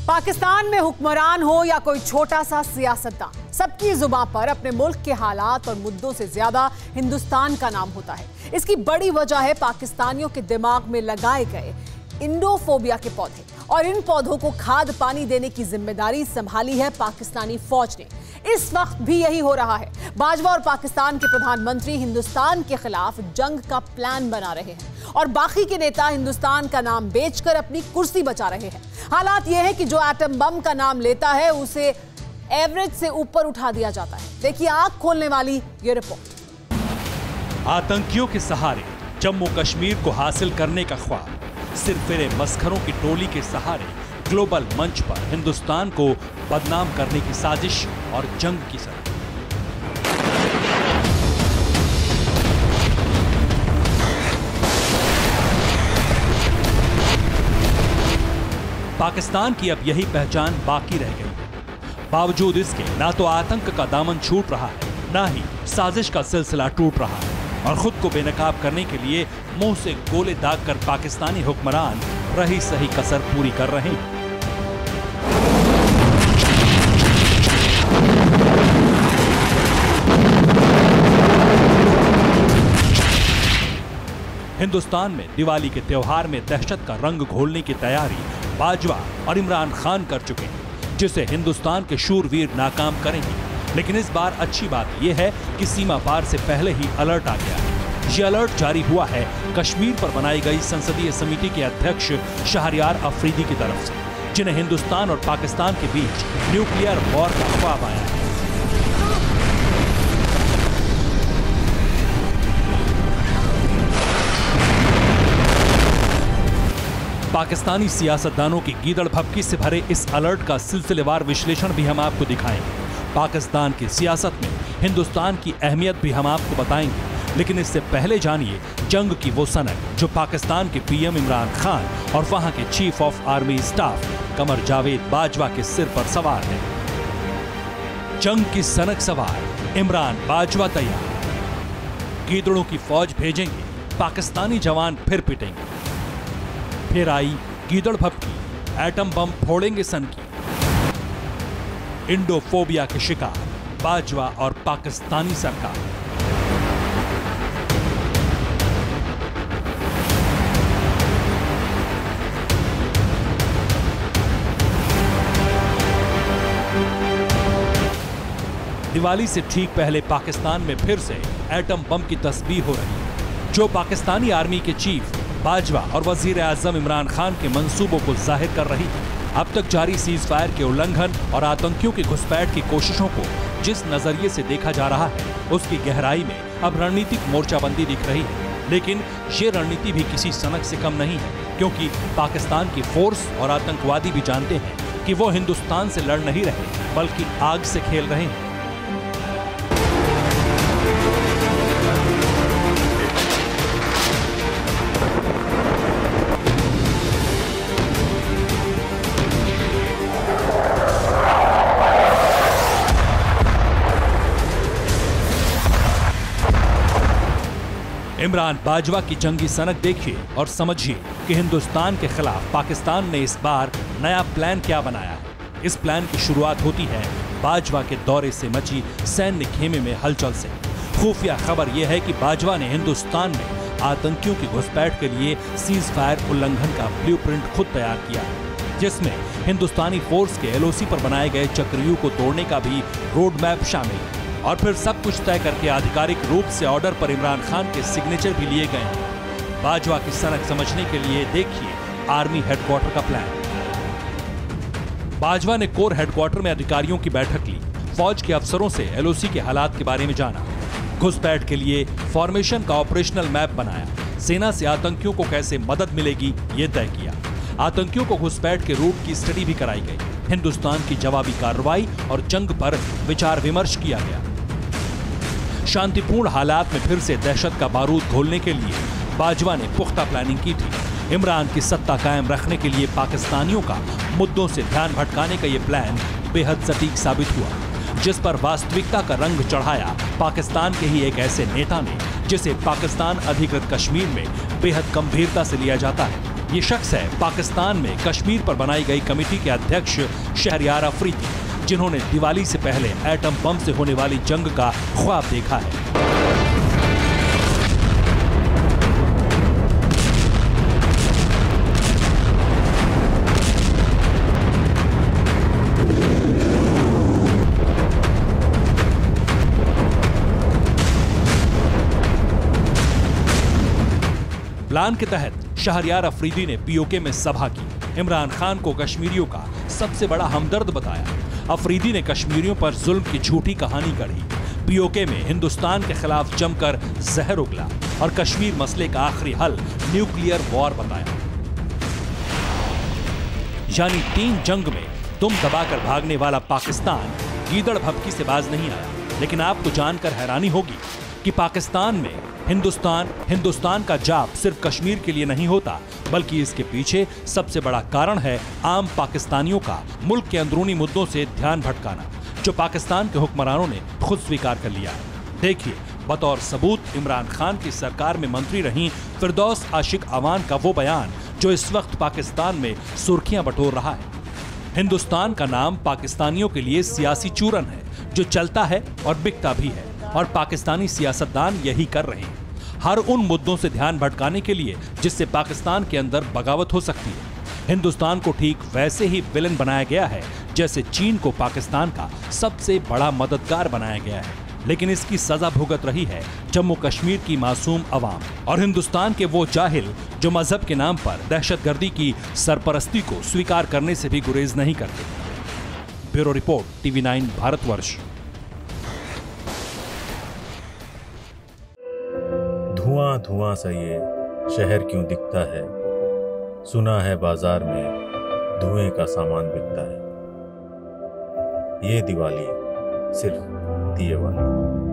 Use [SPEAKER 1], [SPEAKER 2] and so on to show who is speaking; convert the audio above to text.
[SPEAKER 1] पाकिस्तान में हुक्मरान हो या कोई छोटा सा सियासतदान, सबकी जुबान पर अपने मुल्क के हालात और मुद्दों से ज्यादा हिंदुस्तान का नाम होता है। इसकी बड़ी वजह है पाकिस्तानियों के दिमाग में लगाए गए इंडोफोबिया के पौधे, और इन पौधों को खाद पानी देने की जिम्मेदारी संभाली है पाकिस्तानी फौज ने। इस वक्त भी यही हो रहा है। बाजवा और पाकिस्तान के प्रधानमंत्री हिंदुस्तान के खिलाफ जंग का प्लान बना रहे हैं और बाकी के नेता हिंदुस्तान का नाम बेचकर अपनी कुर्सी बचा रहे हैं। हालात यह है कि जो एटम बम का नाम लेता है उसे एवरेज से ऊपर उठा दिया जाता है। देखिए आंख खोलने वाली ये रिपोर्ट।
[SPEAKER 2] आतंकियों के सहारे जम्मू कश्मीर को हासिल करने का ख्वाब, सिरफिरे मस्खरों की टोली के सहारे ग्लोबल मंच पर हिंदुस्तान को बदनाम करने की साजिश और जंग की सलाह। पाकिस्तान की अब यही पहचान बाकी रह गई है। बावजूद इसके ना तो आतंक का दामन छूट रहा है, ना ही साजिश का सिलसिला टूट रहा है, और खुद को बेनकाब करने के लिए मुंह से गोले दागकर पाकिस्तानी हुक्मरान रही सही कसर पूरी कर रहे हैं। हिंदुस्तान में दिवाली के त्योहार में दहशत का रंग घोलने की तैयारी बाजवा और इमरान खान कर चुके हैं, जिसे हिंदुस्तान के शूरवीर नाकाम करेंगे। लेकिन इस बार अच्छी बात यह है कि सीमा पार से पहले ही अलर्ट आ गया है। ये अलर्ट जारी हुआ है कश्मीर पर बनाई गई संसदीय समिति के अध्यक्ष शहरयार अफरीदी की तरफ से, जिन्हें हिंदुस्तान और पाकिस्तान के बीच न्यूक्लियर वॉर का ख्वाब आया है। पाकिस्तानी सियासतदानों की गीदड़ भभकी से भरे इस अलर्ट का सिलसिलेवार विश्लेषण भी हम आपको दिखाएंगे। पाकिस्तान की सियासत में हिंदुस्तान की अहमियत भी हम आपको बताएंगे। लेकिन इससे पहले जानिए जंग की वो सनक जो पाकिस्तान के पीएम इमरान खान और वहां के chief of army staff Qamar Javed Bajwa के सिर पर सवार है। जंग की सनक सवार इमरान बाजवा तैयार। गीदड़ों की फौज भेजेंगे, पाकिस्तानी जवान फिर पिटेंगे। फिर आई गीदड़ भभकी, एटम बम फोड़ेंगे सन की। इंडोफोबिया के शिकार बाजवा और पाकिस्तानी सरकार। दिवाली से ठीक पहले पाकिस्तान में फिर से एटम बम की तस्बीह हो रही है, जो पाकिस्तानी आर्मी के चीफ बाजवा और वजीर आजम इमरान खान के मंसूबों को जाहिर कर रही है। अब तक जारी सीज फायर के उल्लंघन और आतंकियों की घुसपैठ की कोशिशों को जिस नजरिए से देखा जा रहा है, उसकी गहराई में अब रणनीतिक मोर्चाबंदी दिख रही है। लेकिन ये रणनीति भी किसी सनक से कम नहीं है, क्योंकि पाकिस्तान की फोर्स और आतंकवादी भी जानते हैं कि वो हिंदुस्तान से लड़ नहीं रहे, बल्कि आग से खेल रहे हैं। इमरान बाजवा की जंगी सनक देखिए और समझिए कि हिंदुस्तान के खिलाफ पाकिस्तान ने इस बार नया प्लान क्या बनाया है। इस प्लान की शुरुआत होती है बाजवा के दौरे से मची सैन्य खेमे में हलचल से। खुफिया खबर यह है कि बाजवा ने हिंदुस्तान में आतंकियों की घुसपैठ के लिए सीज फायर उल्लंघन का ब्लूप्रिंट खुद तैयार किया है, जिसमें हिंदुस्तानी फोर्स के एलओसी पर बनाए गए चक्रव्यूह को तोड़ने का भी रोड मैप शामिल है। और फिर सब कुछ तय करके आधिकारिक रूप से ऑर्डर पर इमरान खान के सिग्नेचर भी लिए गए हैं। बाजवा की सनक समझने के लिए देखिए आर्मी हेडक्वार्टर का प्लान। बाजवा ने कोर हेडक्वार्टर में अधिकारियों की बैठक ली, फौज के अफसरों से एलओसी के हालात के बारे में जाना, घुसपैठ के लिए फॉर्मेशन का ऑपरेशनल मैप बनाया, सेना से आतंकियों को कैसे मदद मिलेगी ये तय किया। आतंकियों को घुसपैठ के रूट की स्टडी भी कराई गई। हिंदुस्तान की जवाबी कार्रवाई और जंग पर विचार विमर्श किया गया। शांतिपूर्ण हालात में फिर से दहशत का बारूद घोलने के लिए बाजवा ने पुख्ता प्लानिंग की थी। इमरान की सत्ता कायम रखने के लिए पाकिस्तानियों का मुद्दों से ध्यान भटकाने का यह प्लान बेहद सटीक साबित हुआ, जिस पर वास्तविकता का रंग चढ़ाया पाकिस्तान के ही एक ऐसे नेता ने जिसे पाकिस्तान अधिकृत कश्मीर में बेहद गंभीरता से लिया जाता है, ये शख्स है पाकिस्तान में कश्मीर पर बनाई गई कमेटी के अध्यक्ष शहरयार अफरीदी, जिन्होंने दिवाली से पहले एटम बम से होने वाली जंग का ख्वाब देखा है। प्लान के तहत शहरयार अफरीदी ने पीओके में सभा की। इमरान खान को कश्मीरियों का सबसे बड़ा हमदर्द बताया। अफरीदी ने कश्मीरियों पर जुल्म की झूठी कहानी गढ़ी। पीओके में हिंदुस्तान के खिलाफ जमकर जहर उगला और कश्मीर मसले का आखिरी हल न्यूक्लियर वॉर बताया। यानी 3 जंग में दुम दबाकर भागने वाला पाकिस्तान गीदड़ भभकी से बाज नहीं आया। लेकिन आपको जानकर हैरानी होगी कि पाकिस्तान में हिंदुस्तान का जाप सिर्फ कश्मीर के लिए नहीं होता, बल्कि इसके पीछे सबसे बड़ा कारण है आम पाकिस्तानियों का मुल्क के अंदरूनी मुद्दों से ध्यान भटकाना, जो पाकिस्तान के हुक्मरानों ने खुद स्वीकार कर लिया है। देखिए, बतौर सबूत इमरान खान की सरकार में मंत्री रही फिरदौस आशिक अवान का वो बयान जो इस वक्त पाकिस्तान में सुर्खियां बटोर रहा है। हिंदुस्तान का नाम पाकिस्तानियों के लिए सियासी चूरन है जो चलता है और बिकता भी है, और पाकिस्तानी सियासतदान यही कर रहे हैं, हर उन मुद्दों से ध्यान भटकाने के लिए जिससे पाकिस्तान के अंदर बगावत हो सकती है। हिंदुस्तान को ठीक वैसे ही विलन बनाया गया है जैसे चीन को पाकिस्तान का सबसे बड़ा मददगार बनाया गया है। लेकिन इसकी सजा भुगत रही है जम्मू कश्मीर की मासूम अवाम और हिंदुस्तान के वो जाहिल जो मजहब के नाम पर दहशतगर्दी की सरपरस्ती को स्वीकार करने से भी गुरेज नहीं करते। Bureau report, TV9 Bharatvarsh.
[SPEAKER 3] धुआं धुआं सा ये शहर क्यों दिखता है, सुना है बाजार में धुएं का सामान बिकता है। ये दिवाली सिर्फ दिए वाली।